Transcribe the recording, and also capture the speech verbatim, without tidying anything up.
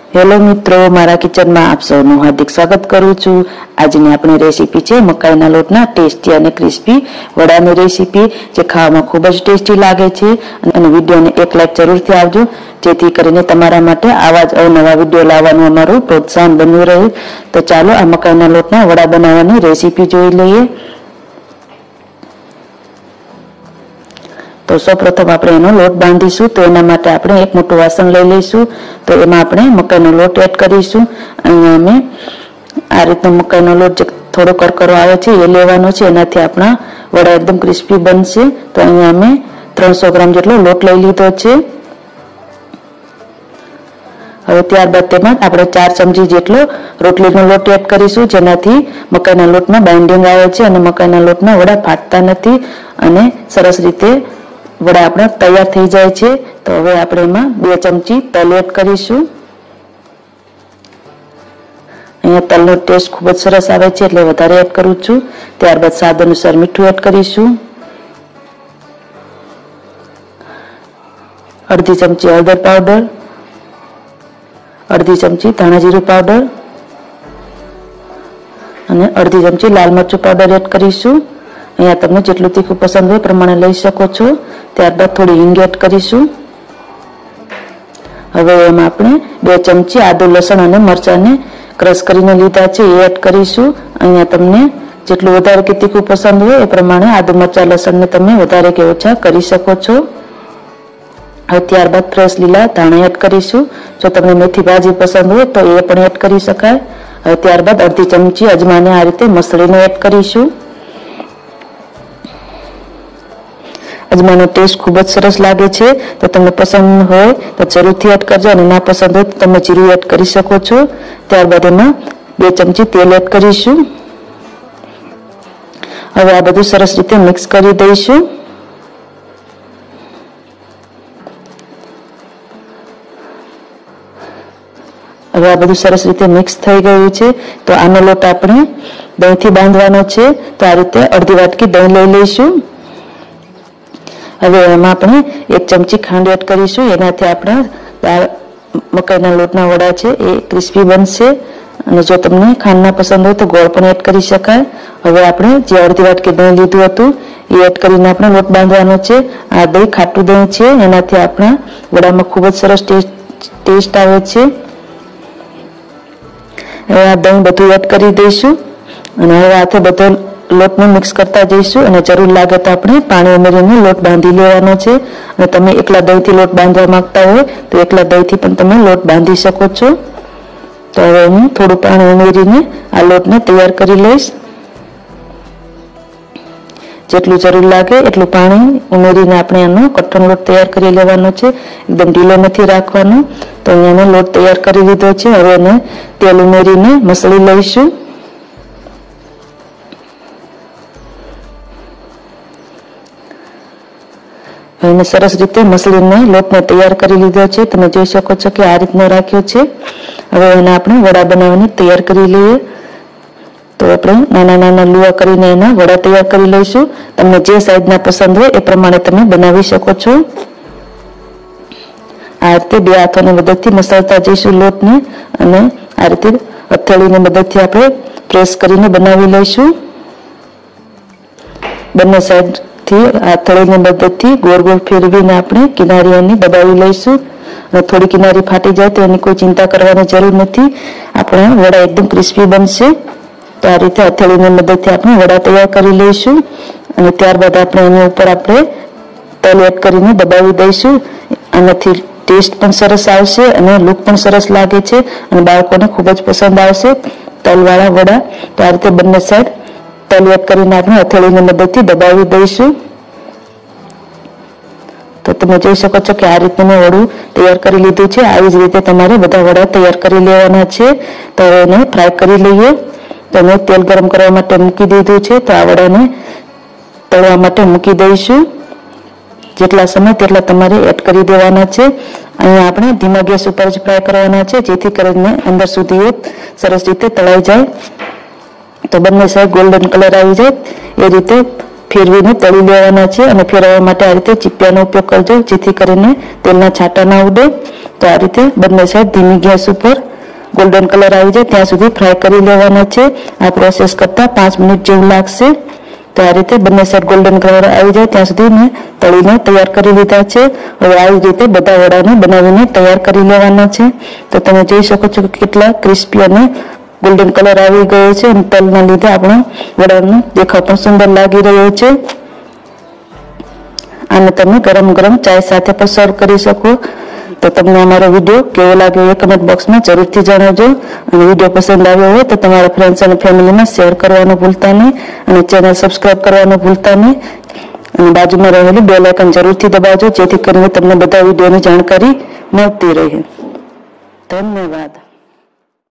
Hello मित्रों, मारा kitchen में आप सौનું हार्दिक स्वागत करूँ छूं। આજની આપણી રેસીપી છે મકાઈના લોટના ટેસ્ટી અને ક્રિસ્પી વડાની રેસીપી, જે ખાવામાં ખૂબ જ ટેસ્ટી લાગે છે। અને વિડીયોને એક લાઈક જરૂરથી આપજો, જેથી કરીને તમારા માટે આવા જ અવનવા વિડીયો લાવવાનું અમારું પ્રોત્સાહન બન્યું રહે। તો ચાલો આ મકાઈના લોટના વડા બનાવવાની રેસીપી જોઈ લઈએ। तो सौप्रथम આપણે એનો લોટ બાંધીશું। તો એના માટે આપણે એક મોટું વાસણ લઈ લઈશું। તો એમાં આપણે મકાઈનો લોટ એડ કરીશું। અહીંયા અમે આ રીતનો મકાઈનો લોટ જે થોડો કરકરો આવે છે એ લેવાનો છે, એનાથી આપણા વડા એકદમ ક્રિસ્પી બનશે। તો અહીંયા અમે ત્રણસો ગ્રામ જેટલો લોટ લઈ લીધો છે। હવે ત્યારબાદ તેમાં આપણે ચાર ચમચી જેટલો રોટલીનો લોટ એડ કરીશું, જેનાથી મકાઈના લોટમાં બાઇન્ડિંગ આવે છે અને મકાઈના લોટના વડા ફાટતા નથી અને સરસ રીતે वड़ा अपना तैयार थई जाय छे। तो हवे आपणे एमां बे चमची तल एड करीशुं। अहींया तलनो टेस्ट खूब ज सरस आवे छे એટલે વધારે એડ કરું છું। ત્યારબાદ સ્વાદ અનુસાર મીઠું એડ કરીશું। અડધી ચમચી હળદર પાવડર, અડધી ચમચી ધાણા જીરું પાવડર અને અડધી ચમચી લાલ મરચું પાવડર એડ કરીશું। અહીંયા તમને જેટલું તીખું પસંદ હોય પ્રમાણે લઈ શકો છો। ત્યારબાદ થોડી હિંગ એડ કરીશું। હવે એમાં આપણે બે ચમચી આદુ લસણ અને મરચાંને ક્રશ કરીને લીધા છે એ એડ કરીશું। અહીંયા તમને જેટલું વધારે કે તીખું પસંદ હોય એ પ્રમાણે આદુ મરચાં લસણને તમે વધારે કે ઓછા કરી શકો છો। હવે ત્યારબાદ ફ્રેશ લીલા ધાણા એડ કરીશું। જો તમને મેથી ભાજી પસંદ હોય તો એ પણ એડ કરી શકાય। હવે ત્યારબાદ અડધી ચમચી અજમાને આ રીતે મસળીને એડ કરીશું। अजमानो टेस्ट खूब ज सरस लागे छे। तो तमने पसंद होय तो जरूरथी एड करजो अने ना पसंद होय तो तमे जीरुं एड करी शको छो। त्यारबाद एमां बे चमची तेल एड करीशुं। हवे आ बधुं सरस रीते मिक्स करी दईशुं। हवे आ बधुं सरस रीते मिक्स थई गयुं छे। तो आनो लोट आपणे दहींथी बांधवानो छे। तो आ रीते अर्धी वाटकी दही लई लईशुं। હવે એમાં આપણે એક ચમચી ખાંડ એડ કરીશું। એનાથી આપણા મકાઈના લોટના વડા છે એ ક્રિસ્પી બનશે। અને જો તમને ખાંડ ના પસંદ હોય તો ગોળ પણ એડ કરી શકાય। હવે આપણે જે અડધી વાટકી દહીં લીધું હતું એ એડ કરીને આપણે લોટ બાંધવાનો છે। આ દહીં ખાટું દહીં છે, એનાથી આપણા વડામાં ખૂબ જ સરસ ટેસ્ટ ટેસ્ટ આવે છે। હવે આ દહીં બધું એડ કરી દઈશું અને હવે હાથે બધો લોટને મિક્સ करता જઈશું અને જરૂર લાગે તો આપણે પાણી ઉમેરીને લોટ બાંધી લેવાનો છે। અને તમે એકલા દહીંથી લોટ બાંધવા માંગતા હોય તો એકલા દહીંથી પણ તમે લોટ બાંધી શકો છો। તો હવે હું થોડું પાણી ઉમેરીને આ લોટને તૈયાર કરી લઈશ। જેટલું જરૂર લાગે એટલું પાણી ઉમેરીને આપણે આનો કઠણ લોટ તૈયાર કરી લેવાનો છે। એકદમ ઢીલો નથી રાખવાનો। તો અહીંયા મેં લોટ તૈયાર કરી લીધો છે। હવે એને તેલ ઉમેરીને મસળી લઈશું। मैंने सरस रीते मसळीने लोटने तैयार करी लीधो छे। तमे जोई शको छो के आ रीतनो राख्यो छे। हवे एने आपणे वड़ा बनाववानी तैयार करी लईए। तो आपणे नाना नाना लूआ करीने एना वड़ा तैयार करी लईशुं। तमने जे साइजना पसंद होय ए प्रमाणे तमे बनावी शको छो। आ रीते बे हाथोनी मददथी मसळता जईशुं लोटने अने आ रीते हथेळीनी मददथी आपणे प्रेस करीने बनावी लईशुं। बंने साइड थी हथेळीनी मददथी गोल गोल फेरवीने आपणे किनारीओने दबावी लईशुं। અને થોડી કિનારી ફાટી જાય તો એની કોઈ ચિંતા કરવાની જરૂર નથી। આપણા વડા એકદમ ક્રિસ્પી બનશે। તો આ રીતે હથેળીની મદદથી આપણે વડા તૈયાર કરી લઈશું અને ત્યારબાદ આપણે એની ઉપર આપણે તલ એડ કરીને દબાવી દઈશું। આનાથી ટેસ્ટ પણ સરસ આવશે અને લુક પણ સરસ લાગે છે અને બાળકોને ખૂબ જ પસંદ આવશે તલવાળા વડા। તો આ રીતે બંને સાઈડ तल एड करीने आपणे हथेळीनी मददथी दबावी दईशुं। तो तमे जोई शको छो के आ रीते मैं वड़ू तैयार करी लीधुं छे। આવી જ રીતે તમારે બધા વડા તૈયાર કરી લેવાના છે। તો હવે એને ફ્રાય કરી લઈએ। તો મેં તેલ ગરમ કરવા માટે મૂકી દીધું છે। તો આ વડાને તળવા માટે મૂકી દઈશું। જેટલા સમય તેટલા તમારે એડ કરી દેવાના છે। અહીંયા આપણે ધીમા ગેસ ઉપર જ ફ્રાય કરવાના છે, જેથી કરીને અંદર સુધી સરસ રીતે તળાઈ જાય। तो बंने साइड गोल्डन कलर आई जाए ए रीते फेरवीने तळी लेवाना छे। अने फेरवा माटे आ रीते चीपियानो उपयोग करजो, जेथी करीने तेलना छांटा ना उडे। તો આ રીતે બંને સાઈડ ધીમી ગેસ ઉપર ગોલ્ડન કલર આવી જાય ત્યાં સુધી ફ્રાય કરી લેવાના છે। આ પ્રોસેસ કરતા પાંચ મિનિટ જેવું લાગશે। તો આ રીતે બંને સાઈડ ગોલ્ડન કલર આવી જાય ત્યાં સુધી મેં તળીને તૈયાર કરી લીધા છે। હવે આવી રીતે બધા વડાને બનાવીને તૈયાર કરી લેવાના છે। તો તમે જોઈ શકો છો કે કેટલા ક્રિસ્પી અને ગોલ્ડન કલર આવી ગયો છે અને તલના લીધે આપણો વડાનો દેખાવ પણ સુંદર લાગી રહ્યો છે। આને તમે ગરમ ગરમ ચાય સાથે પણ સર્વ કરી શકો। તો તમને અમારો વિડીયો કેવો લાગ્યો એ કમેન્ટ બોક્સમાં જરૂરથી જણાવજો અને વિડીયો પસંદ આવ્યો હોય તો તમારા ફ્રેન્ડ્સ અને ફેમિલીમાં શેર કરવાનું ભૂલતા નહીં અને ચેનલ સબસ્ક્રાઇબ કરવાનું ભૂલતા નહીં અને બાજુમાં રહેલું બેલ આઇકન જરૂરથી દબાવજો જેથી કરીને તમને બધા વિડીયોની જાણકારી મળતી રહે। ધન્યવાદ।